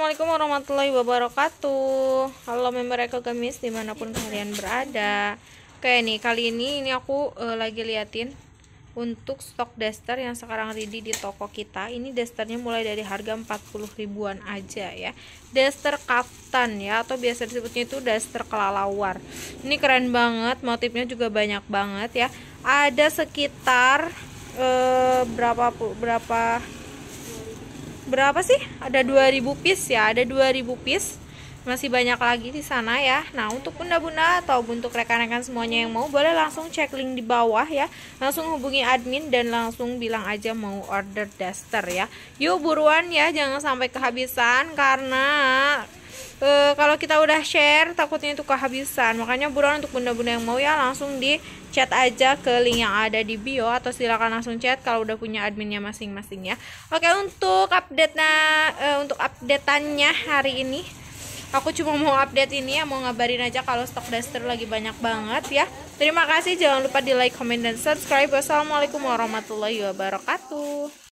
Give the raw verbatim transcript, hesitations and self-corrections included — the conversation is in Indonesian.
Assalamualaikum warahmatullahi wabarakatuh. Halo member Eko Gamis dimanapun kalian berada. Oke nih, kali ini ini aku uh, lagi liatin untuk stok daster yang sekarang ready di toko kita. Ini dasternya mulai dari harga empat puluh ribuan aja ya. Daster kaftan ya, atau biasa disebutnya itu daster kelalauan. Ini keren banget, motifnya juga banyak banget ya. Ada sekitar uh, berapa berapa berapa sih? Ada dua ribu piece ya, ada dua ribu piece. Masih banyak lagi di sana ya. Nah, untuk bunda-bunda atau untuk rekan-rekan semuanya yang mau, boleh langsung cek link di bawah ya. Langsung hubungi admin dan langsung bilang aja mau order daster ya. Yuk buruan ya, jangan sampai kehabisan karena e, kalau kita udah share takutnya itu kehabisan. Makanya buruan untuk bunda-bunda yang mau ya, langsung di chat aja ke link yang ada di bio atau silakan langsung chat kalau udah punya adminnya masing-masing ya. Oke, untuk update-nya e, untuk update-annya hari ini aku cuma mau update ini ya, mau ngabarin aja kalau stok daster lagi banyak banget ya. Terima kasih, jangan lupa di like, comment, dan subscribe. Wassalamualaikum warahmatullahi wabarakatuh.